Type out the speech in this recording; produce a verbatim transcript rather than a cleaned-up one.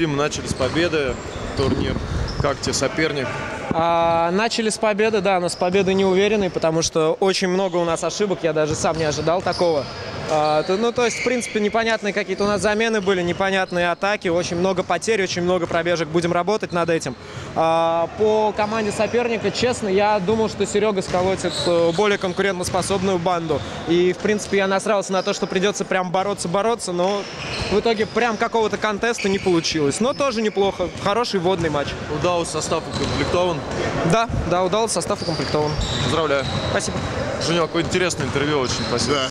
Дима, начали с победы турнир. Как тебе соперник? А, начали с победы, да, но с победы не уверенный, потому что очень много у нас ошибок, я даже сам не ожидал такого. А, то, ну, то есть, в принципе, непонятные какие-то у нас замены были, непонятные атаки, очень много потерь, очень много пробежек, будем работать над этим. А, по команде соперника, честно, я думал, что Серега сколотит более конкурентоспособную банду. И, в принципе, я насрался на то, что придется прям бороться-бороться, но в итоге прям какого-то контеста не получилось. Но тоже неплохо, хороший водный матч. Удался, состав укомплектован? Да, да, удался, состав укомплектован. Поздравляю. Спасибо. Женек, какое интересное интервью, очень спасибо. Да.